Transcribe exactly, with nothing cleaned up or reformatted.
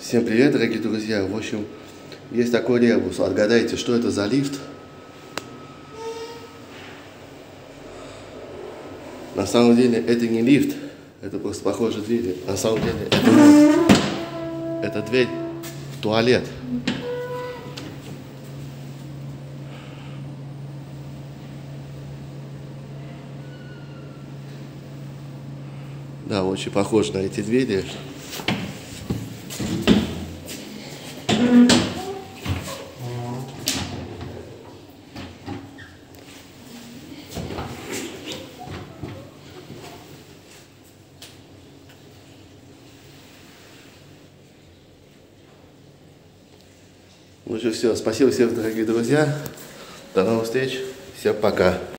Всем привет, дорогие друзья! В общем, есть такой ребус. Отгадайте, что это за лифт? На самом деле это не лифт, это просто похоже двери. На самом деле это, это дверь в туалет. Да, очень похож на эти двери. Ну что, все, спасибо всем, дорогие друзья. До новых встреч. Всем пока.